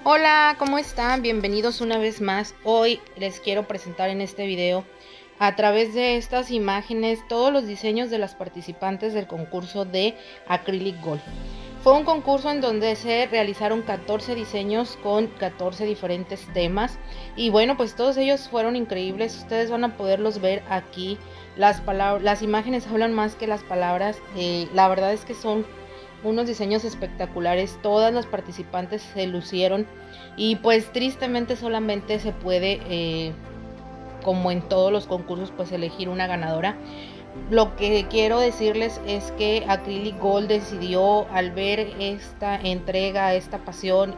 Hola, ¿cómo están? Bienvenidos una vez más. Hoy les quiero presentar en este video a través de estas imágenes todos los diseños de las participantes del concurso de Acrylic Gold. Fue un concurso en donde se realizaron 14 diseños con 14 diferentes temas y bueno, pues todos ellos fueron increíbles. Ustedes van a poderlos ver aquí. Las imágenes hablan más que las palabras. La verdad es que son unos diseños espectaculares. Todas las participantes se lucieron y pues tristemente solamente se puede, como en todos los concursos, pues elegir una ganadora. Lo que quiero decirles es que Acrylic Gold decidió, al ver esta entrega, esta pasión,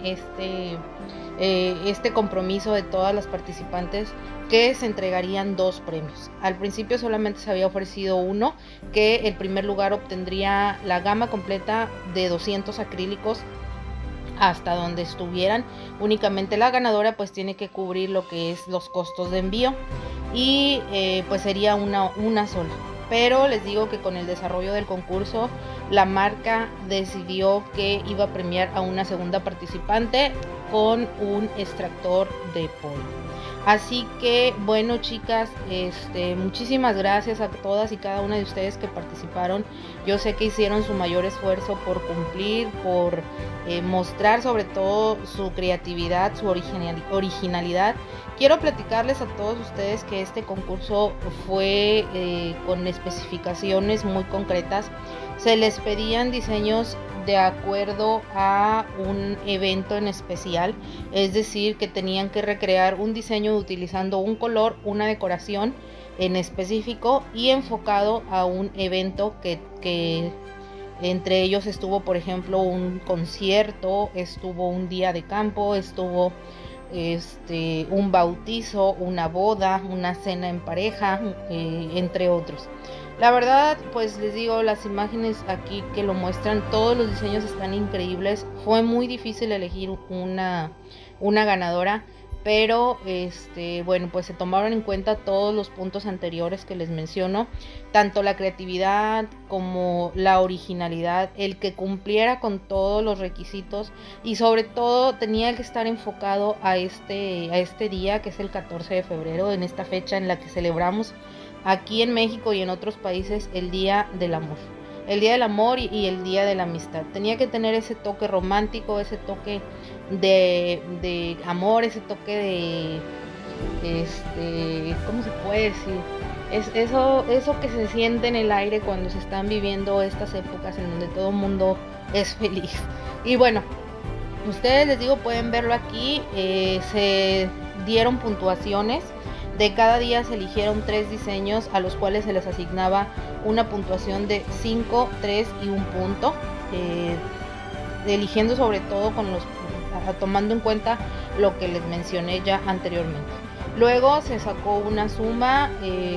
este compromiso de todas las participantes, que se entregarían 2 premios. Al principio solamente se había ofrecido uno, que el primer lugar obtendría la gama completa de 200 acrílicos hasta donde estuvieran. Únicamente la ganadora pues tiene que cubrir lo que es los costos de envío y pues sería una sola. Pero les digo que con el desarrollo del concurso, la marca decidió que iba a premiar a una segunda participante con un extractor de polvo. Así que bueno, chicas, muchísimas gracias a todas y cada una de ustedes que participaron. Yo sé que hicieron su mayor esfuerzo por cumplir, por mostrar sobre todo su creatividad, su originalidad. Quiero platicarles a todos ustedes que este concurso fue con especificaciones muy concretas. Se les pedían diseños de acuerdo a un evento en especial, es decir, que tenían que recrear un diseño utilizando un color, una decoración en específico y enfocado a un evento que entre ellos estuvo, por ejemplo, un concierto, estuvo un día de campo, estuvo un bautizo, una boda, una cena en pareja, entre otros. La verdad, pues les digo, las imágenes aquí que lo muestran, todos los diseños están increíbles. Fue muy difícil elegir una ganadora, pero bueno, pues se tomaron en cuenta todos los puntos anteriores que les menciono, tanto la creatividad como la originalidad, el que cumpliera con todos los requisitos y sobre todo tenía que estar enfocado a este día, que es el 14 de febrero, en esta fecha en la que celebramos aquí en México y en otros países el Día del Amor. El Día del Amor y el Día de la Amistad. Tenía que tener ese toque romántico, ese toque de amor, ese toque ¿cómo se puede decir? Eso que se siente en el aire cuando se están viviendo estas épocas en donde todo el mundo es feliz. Y bueno, ustedes, les digo, pueden verlo aquí. Se dieron puntuaciones. De cada día se eligieron 3 diseños a los cuales se les asignaba una puntuación de 5, 3 y 1 punto, eligiendo sobre todo tomando en cuenta lo que les mencioné ya anteriormente. Luego se sacó una suma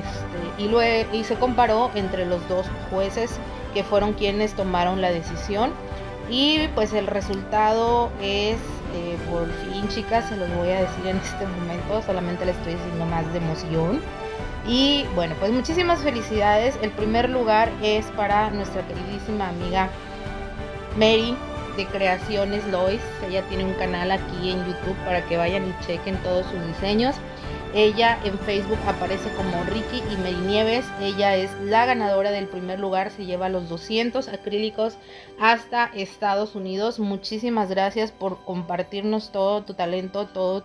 y se comparó entre los 2 jueces que fueron quienes tomaron la decisión. Y pues el resultado es, por fin, chicas, se los voy a decir en este momento, solamente les estoy diciendo más de emoción. Y bueno, pues muchísimas felicidades. El primer lugar es para nuestra queridísima amiga Mary de Creaciones Lois. Ella tiene un canal aquí en YouTube para que vayan y chequen todos sus diseños. Ella en Facebook aparece como Ricky y Mary Nieves. Ella es la ganadora del primer lugar. Se lleva los 200 acrílicos hasta Estados Unidos. Muchísimas gracias por compartirnos todo tu talento, todo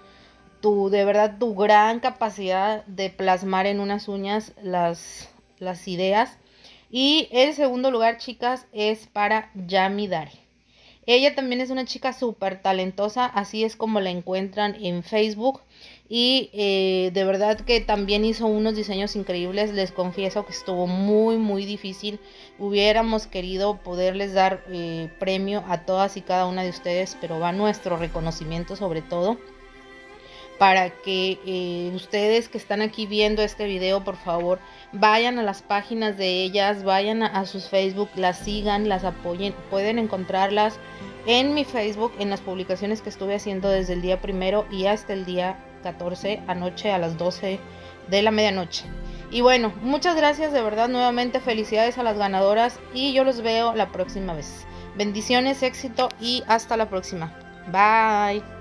de verdad, tu gran capacidad de plasmar en unas uñas las ideas. Y el segundo lugar, chicas, es para Yami Dari. Ella también es una chica súper talentosa, así es como la encuentran en Facebook. Y de verdad que también hizo unos diseños increíbles. Les confieso que estuvo muy difícil. Hubiéramos querido poderles dar premio a todas y cada una de ustedes, pero va nuestro reconocimiento sobre todo para que ustedes que están aquí viendo este video, por favor, vayan a las páginas de ellas, vayan a sus Facebook, las sigan, las apoyen. Pueden encontrarlas en mi Facebook, en las publicaciones que estuve haciendo desde el día 1 y hasta el día 14, anoche a las 12 de la medianoche. Y bueno, muchas gracias, de verdad, nuevamente felicidades a las ganadoras y yo los veo la próxima vez. Bendiciones, éxito y hasta la próxima. Bye.